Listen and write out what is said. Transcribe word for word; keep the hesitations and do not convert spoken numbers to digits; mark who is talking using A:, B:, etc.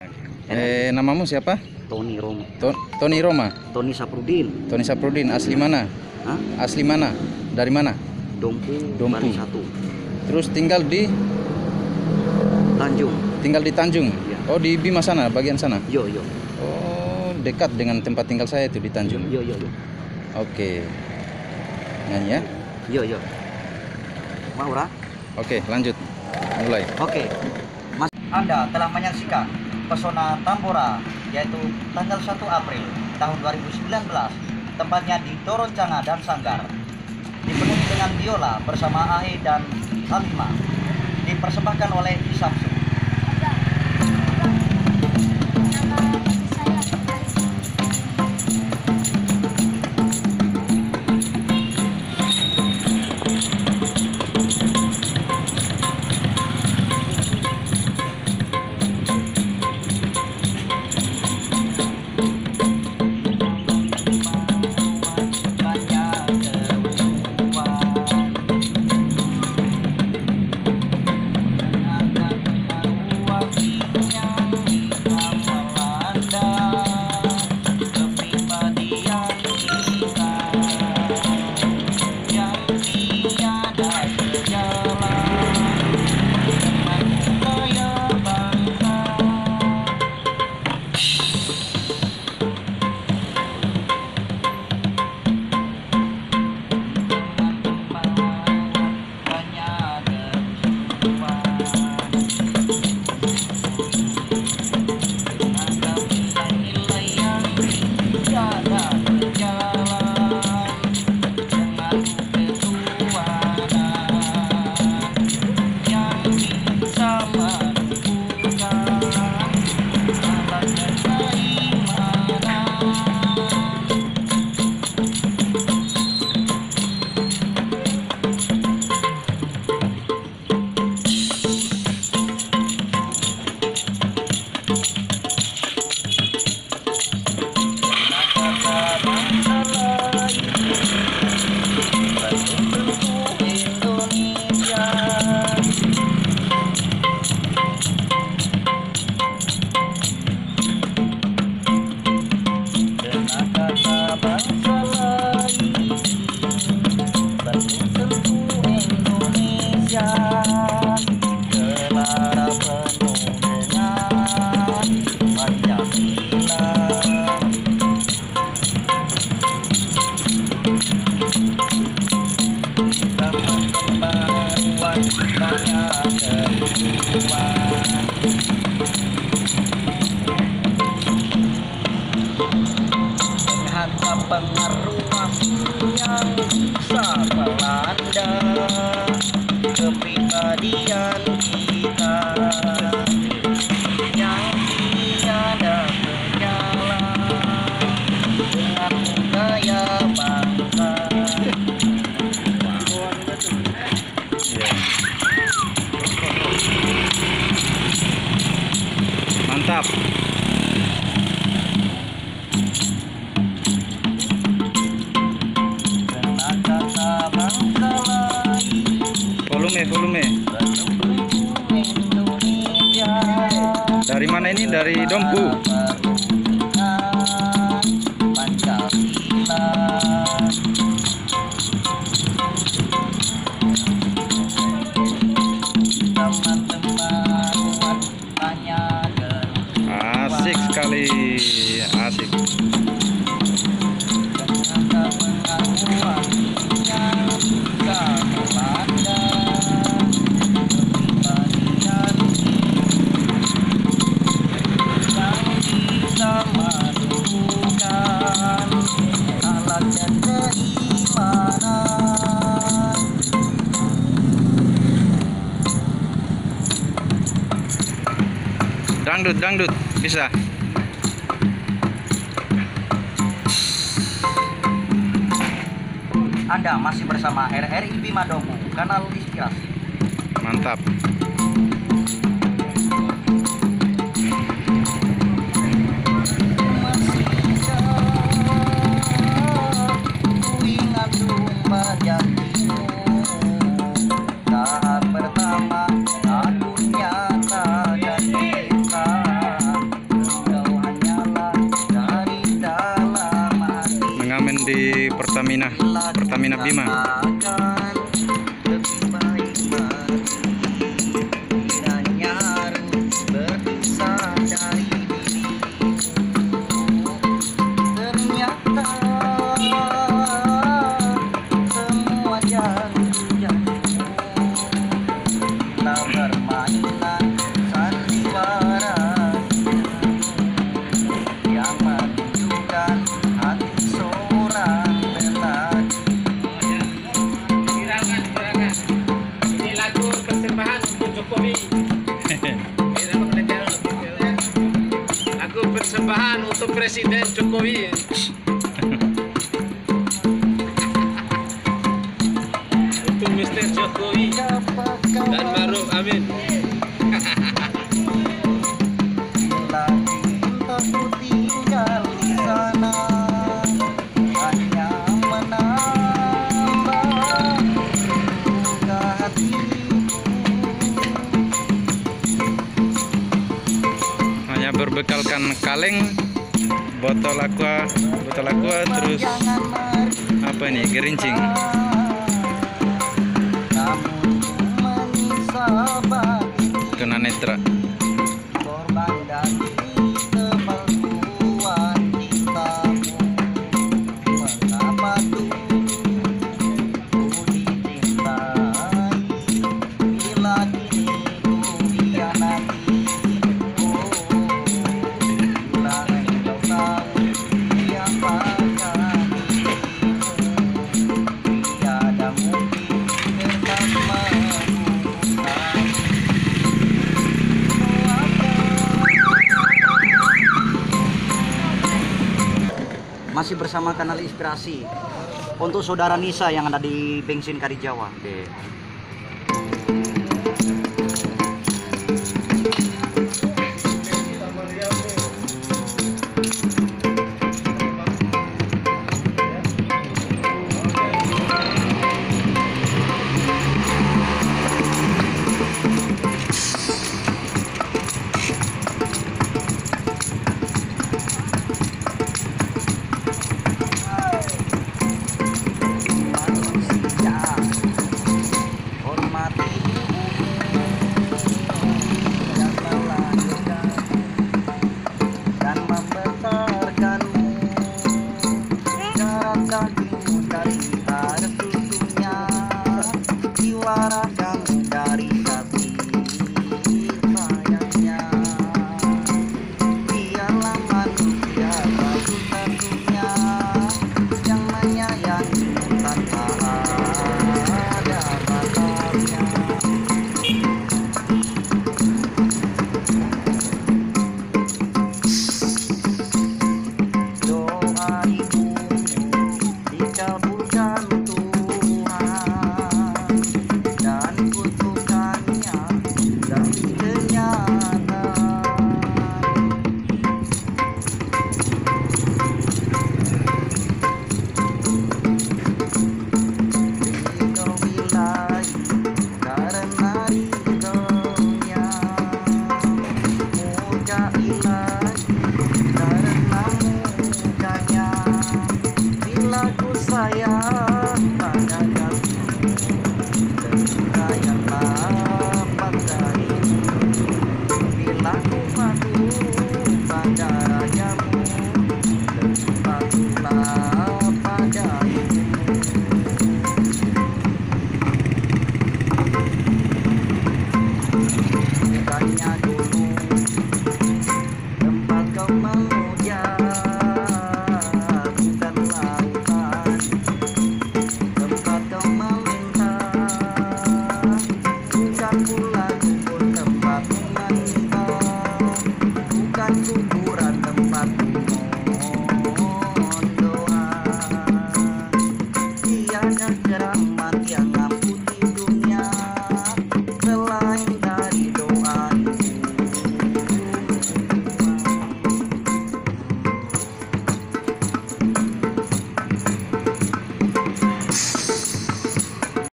A: Eh, namamu siapa?
B: Tony Roma.
A: To- Tony Roma.
B: Tony Saprudin.
A: Tony Saprudin. Asli mana?
B: Hah?
A: Asli mana? Dari mana?
B: Dompu,
A: Dompu.
B: Bali satu.
A: Terus tinggal di
B: Tanjung.
A: tinggal di Tanjung.
B: Ya.
A: Oh, di Bima sana, bagian sana.
B: Yo yo.
A: Oh, dekat dengan tempat tinggal saya itu di Tanjung.
B: Yo yo yo.
A: Oke. Nyanyi ya.
B: Yo yo. Mau Ra?
A: Oke, lanjut. Mulai.
B: Oke. Mas Anda telah menyaksikan Pesona Tambora, yaitu tanggal satu April tahun dua ribu sembilan belas, tempatnya di Doroncanga dan Sanggar. Dipenuhi dengan biola bersama Ahe dan Halimah. Dipersembahkan oleh Samsu. Menghadap pengaruh yang bisa melanda kepribadian kita yang tiada berjalan dengan budaya bangsa.
A: Mantap. Volume, volume. Dari mana ini? Dari Dompu. Asik sekali, asik. Dangdut, dangdut, bisa.
B: Anda masih bersama R R I Bima Dompu, kanal inspirasi.
A: Mantap.
B: Tahap pertama, aduh nyata dan kita
A: di Pertamina Pertamina Bima.
C: Lagu persembahan untuk Presiden Jokowi. Untuk Mister Jokowi dan Maruf Amin.
A: Berbekalkan kaleng, botol aqua, botol aqua, terus apa ini, gerincing. Tunanetra.
B: Masih bersama Kanal Inspirasi untuk saudara Nisa yang ada di bensin Karijawa. Oke. Pulang pun tempat